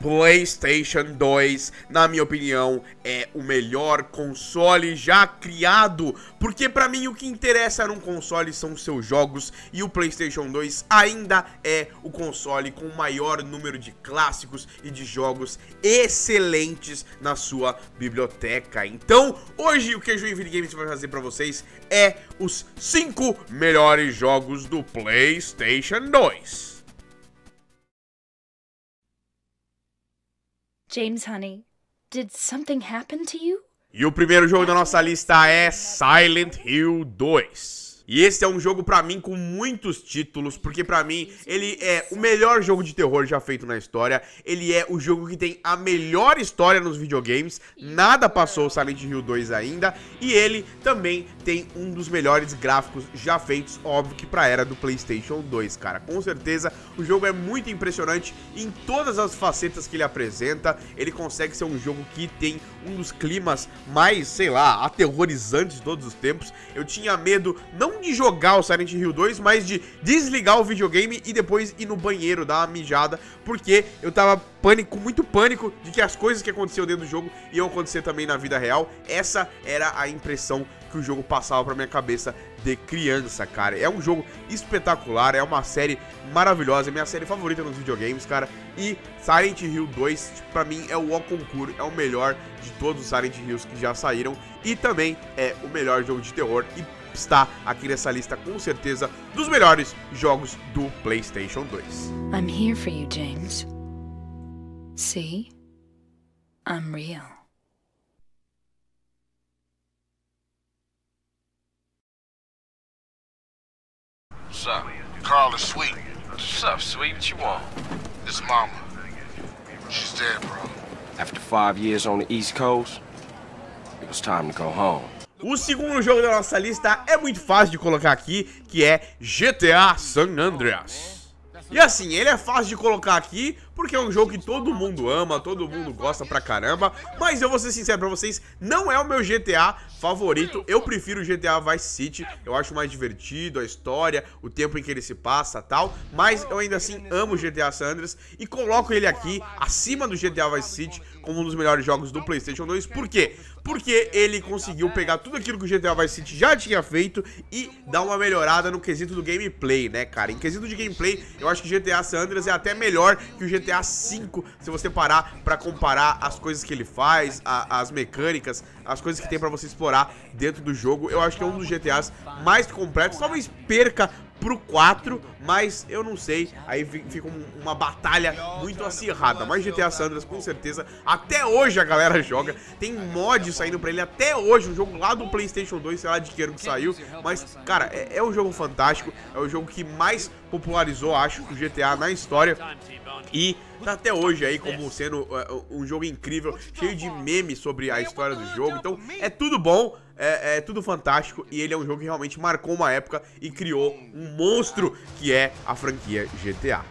PlayStation 2, na minha opinião, é o melhor console já criado, porque pra mim o que interessa num console são os seus jogos, e o PlayStation 2 ainda é o console com o maior número de clássicos e de jogos excelentes na sua biblioteca. Então, hoje o que a Joinville Games vai fazer pra vocês é os 5 melhores jogos do PlayStation 2. James, honey, did something happen to you? E o primeiro jogo da nossa lista é Silent Hill 2. E esse é um jogo pra mim com muitos títulos, porque pra mim ele é o melhor jogo de terror já feito na história. Ele é o jogo que tem a melhor história nos videogames, nada passou o Silent Hill 2 ainda. E ele também tem um dos melhores gráficos já feitos, óbvio que pra era do PlayStation 2, cara. Com certeza o jogo é muito impressionante em todas as facetas que ele apresenta. Ele consegue ser um jogo que tem um dos climas mais, sei lá, aterrorizantes de todos os tempos. Eu tinha medo não de jogar o Silent Hill 2, mas de desligar o videogame e depois ir no banheiro, dar uma mijada, porque eu tava muito pânico de que as coisas que aconteciam dentro do jogo iam acontecer também na vida real. Essa era a impressão que o jogo passava pra minha cabeça de criança, cara. É um jogo espetacular, é uma série maravilhosa, é minha série favorita nos videogames, cara. E Silent Hill 2, pra mim, é o concurso, é o melhor de todos os Silent Hills que já saíram. E também é o melhor jogo de terror e está aqui nessa lista, com certeza, dos melhores jogos do PlayStation 2. I'm here for you, James. See? I'm real. What's up? Carl is sweet. What's up, sweet? What you want? This mama. She's dead, bro. After 5 years on the East Coast, it was time to go home. O segundo jogo da nossa lista é muito fácil de colocar aqui, que é GTA San Andreas. E assim, ele é fácil de colocar aqui porque é um jogo que todo mundo ama, todo mundo gosta pra caramba. Mas eu vou ser sincero pra vocês, não é o meu GTA favorito. Eu prefiro o GTA Vice City, eu acho mais divertido a história, o tempo em que ele se passa e tal. Mas eu ainda assim amo o GTA San Andreas e coloco ele aqui acima do GTA Vice City como um dos melhores jogos do PlayStation 2. Por quê? Porque ele conseguiu pegar tudo aquilo que o GTA Vice City já tinha feito e dar uma melhorada no quesito do gameplay, né, cara? Em quesito de gameplay, eu acho que GTA San Andreas é até melhor que o GTA V, se você parar pra comparar as coisas que ele faz, as mecânicas, as coisas que tem pra você explorar dentro do jogo. Eu acho que é um dos GTAs mais completos, talvez perca pro 4, mas eu não sei, aí fica uma batalha muito acirrada. Mas GTA San Andreas, com certeza, até hoje a galera joga, tem mod saindo pra ele até hoje, um jogo lá do PlayStation 2, sei lá de que ano que saiu, mas, cara, é um jogo fantástico, é o jogo que mais popularizou, acho, o GTA na história, e tá até hoje aí como sendo um jogo incrível, cheio de memes sobre a história do jogo. Então é tudo bom, é tudo fantástico, e ele é um jogo que realmente marcou uma época e criou um monstro que é a franquia GTA.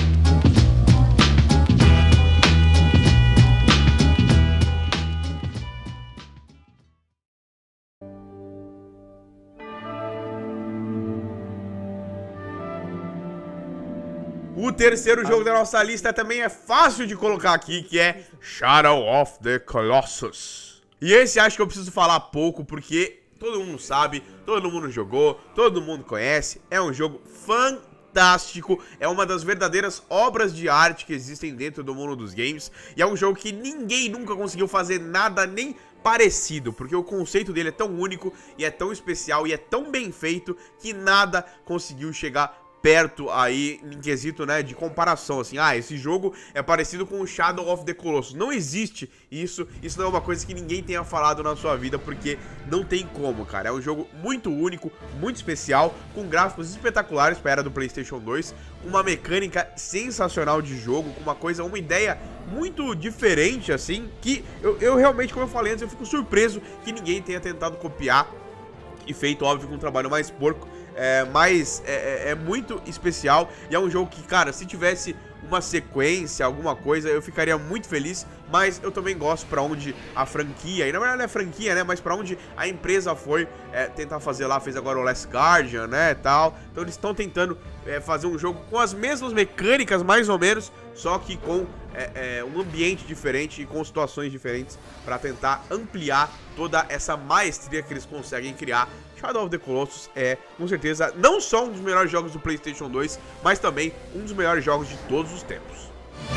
O terceiro jogo da nossa lista também é fácil de colocar aqui, que é Shadow of the Colossus. E esse acho que eu preciso falar pouco, porque todo mundo sabe, todo mundo jogou, todo mundo conhece. É um jogo fantástico, é uma das verdadeiras obras de arte que existem dentro do mundo dos games. E é um jogo que ninguém nunca conseguiu fazer nada nem parecido, porque o conceito dele é tão único e é tão especial e é tão bem feito que nada conseguiu chegar perto aí em quesito, né, de comparação, assim, esse jogo é parecido com o Shadow of the Colossus. Não existe isso não é uma coisa que ninguém tenha falado na sua vida, porque não tem como, cara. É um jogo muito único, muito especial, com gráficos espetaculares para a era do PlayStation 2, com uma mecânica sensacional de jogo, com uma ideia muito diferente, assim, que eu realmente, como eu falei antes, eu fico surpreso que ninguém tenha tentado copiar e feito, óbvio, com um trabalho mais porco. Mas é muito especial e é um jogo que, cara, se tivesse uma sequência, alguma coisa, eu ficaria muito feliz. Mas eu também gosto pra onde a franquia, e na verdade não é franquia, né, mas pra onde a empresa foi tentar fazer lá, fez agora o Last Guardian, né, tal. Então eles estão tentando fazer um jogo com as mesmas mecânicas, mais ou menos, só que com um ambiente diferente e com situações diferentes para tentar ampliar toda essa maestria que eles conseguem criar. Shadow of the Colossus é, com certeza, não só um dos melhores jogos do PlayStation 2, mas também um dos melhores jogos de todos os tempos.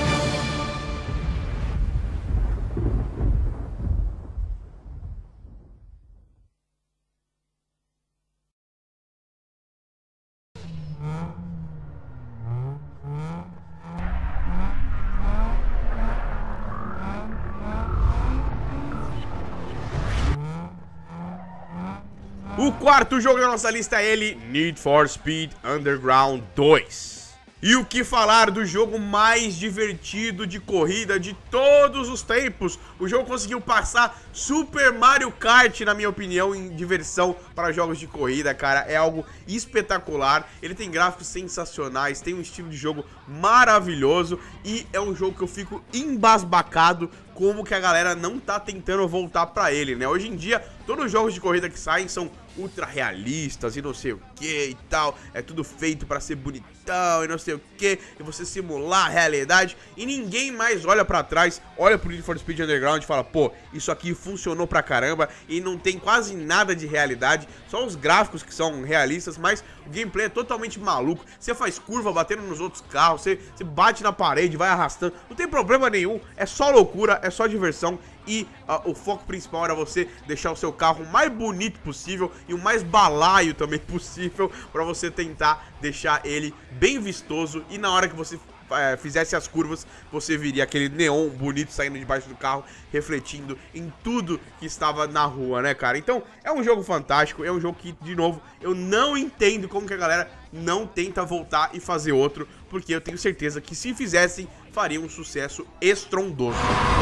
O quarto jogo da nossa lista é ele, Need for Speed Underground 2. E o que falar do jogo mais divertido de corrida de todos os tempos? O jogo conseguiu passar Super Mario Kart, na minha opinião, em diversão para jogos de corrida, cara. É algo espetacular. Ele tem gráficos sensacionais, tem um estilo de jogo maravilhoso e é um jogo que eu fico embasbacado como que a galera não tá tentando voltar pra ele, né? Hoje em dia, todos os jogos de corrida que saem são ultra realistas e não sei o que e tal. É tudo feito pra ser bonitão e não sei o que, e você simular a realidade. E ninguém mais olha pra trás, olha pro Need for Speed Underground e fala, pô, isso aqui funcionou pra caramba. E não tem quase nada de realidade, só os gráficos que são realistas, mas o gameplay é totalmente maluco. Você faz curva batendo nos outros carros, você bate na parede, vai arrastando, não tem problema nenhum, é só loucura, é só diversão. E o foco principal era você deixar o seu carro o mais bonito possível e o mais balaio também possível, para você tentar deixar ele bem vistoso. E na hora que você fizesse as curvas, você viria aquele neon bonito saindo debaixo do carro, refletindo em tudo que estava na rua, né, cara? Então, é um jogo fantástico, é um jogo que, de novo, eu não entendo como que a galera não tenta voltar e fazer outro, porque eu tenho certeza que se fizessem, faria um sucesso estrondoso.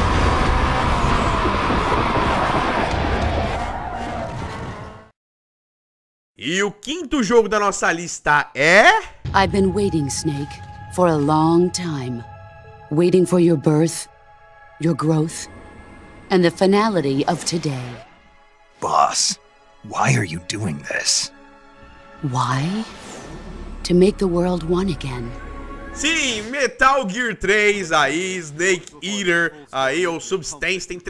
E o quinto jogo da nossa lista é... I've been waiting, Snake, for a long time. Waiting for your birth, your growth, and the finality of today. Boss, why are you doing this? Why? To make the world one again. Sim, Metal Gear 3 aí, Snake Eater aí, ou Substance, tem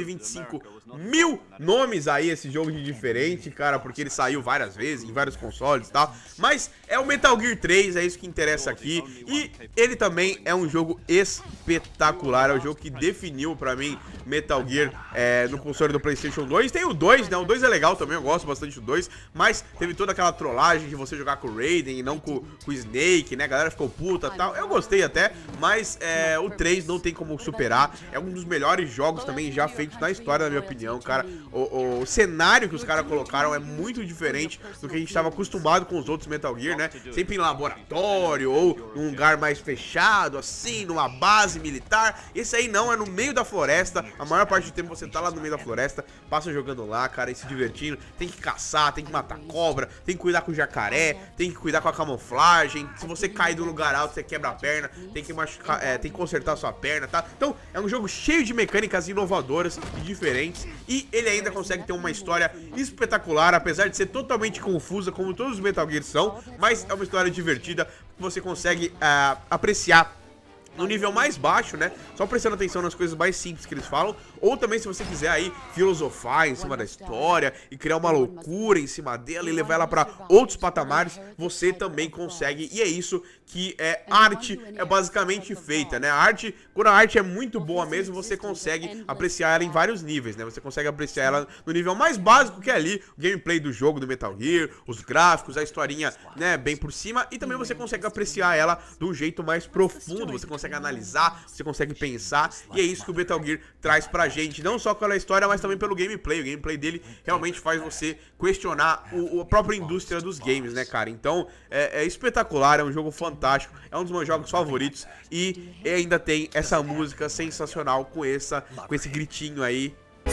325 mil nomes aí esse jogo de diferente, cara, porque ele saiu várias vezes, em vários consoles e tal, mas é o Metal Gear 3, é isso que interessa aqui, e ele também é um jogo espetacular, é o jogo que definiu pra mim Metal Gear no console do PlayStation 2, tem o 2, né, o 2 é legal também, eu gosto bastante do 2, mas teve toda aquela trollagem de você jogar com o Raiden e não com o Snake, né, a galera ficou puta e tal, eu gostei até, mas o 3 não tem como superar, é um dos melhores jogos também já feitos na história, na minha opinião, cara. O cenário que os caras colocaram é muito diferente do que a gente estava acostumado com os outros Metal Gear, né? Sempre em laboratório ou num lugar mais fechado, assim, numa base militar. Esse aí não, é no meio da floresta. A maior parte do tempo você tá lá no meio da floresta, passa jogando lá, cara, e se divertindo. Tem que caçar, tem que matar cobra, tem que cuidar com o jacaré, tem que cuidar com a camuflagem. Se você cair de um lugar alto, você quebra a perna, tem que machucar, tem que consertar a sua perna, tá? Então, é um jogo cheio de mecânicas inovadoras e diferentes. E ele ainda consegue ter uma história espetacular, apesar de ser totalmente confusa, como todos os Metal Gear são, mas é uma história divertida que você consegue apreciar no nível mais baixo, né? Só prestando atenção nas coisas mais simples que eles falam. Ou também, se você quiser aí filosofar em cima da história e criar uma loucura em cima dela e levar ela pra outros patamares, você também consegue. E é isso que arte é basicamente feita, né? A arte, quando a arte é muito boa mesmo, você consegue apreciar ela em vários níveis, né? Você consegue apreciar ela no nível mais básico, que é ali o gameplay do jogo, do Metal Gear, os gráficos, a historinha, né, bem por cima. E também você consegue apreciar ela de um jeito mais profundo, você consegue analisar, você consegue pensar, e é isso que o Metal Gear traz pra gente, não só pela história, mas também pelo gameplay. O gameplay dele realmente faz você questionar a própria indústria dos games, né, cara? Então, é espetacular, é um jogo fantástico, é um dos meus jogos favoritos, e ainda tem essa música sensacional com esse gritinho aí.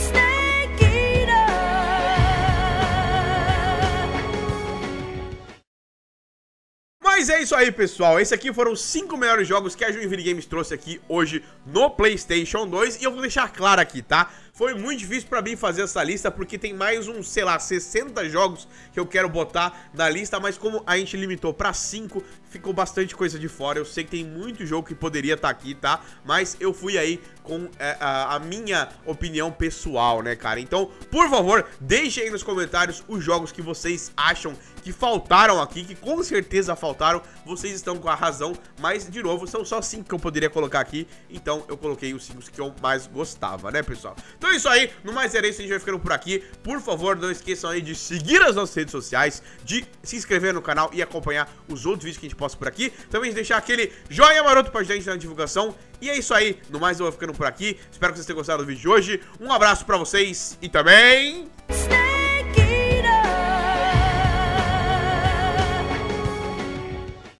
Mas é isso aí, pessoal, esses aqui foram os 5 melhores jogos que a Joinville Games trouxe aqui hoje no PlayStation 2, e eu vou deixar claro aqui, tá? Foi muito difícil pra mim fazer essa lista, porque tem mais uns, sei lá, 60 jogos que eu quero botar na lista, mas como a gente limitou pra 5, ficou bastante coisa de fora. Eu sei que tem muito jogo que poderia estar aqui, tá? Mas eu fui aí com a minha opinião pessoal, né, cara? Então, por favor, deixem aí nos comentários os jogos que vocês acham que faltaram aqui, que com certeza faltaram. Vocês estão com a razão, mas, de novo, são só 5 que eu poderia colocar aqui, então eu coloquei os 5 que eu mais gostava, né, pessoal? Então é isso aí, no mais era isso, a gente vai ficando por aqui. Por favor, não esqueçam aí de seguir as nossas redes sociais, de se inscrever no canal e acompanhar os outros vídeos que a gente posta por aqui. Também de deixar aquele joinha maroto pra gente na divulgação. E é isso aí, no mais eu vou ficando por aqui. Espero que vocês tenham gostado do vídeo de hoje. Um abraço pra vocês e também...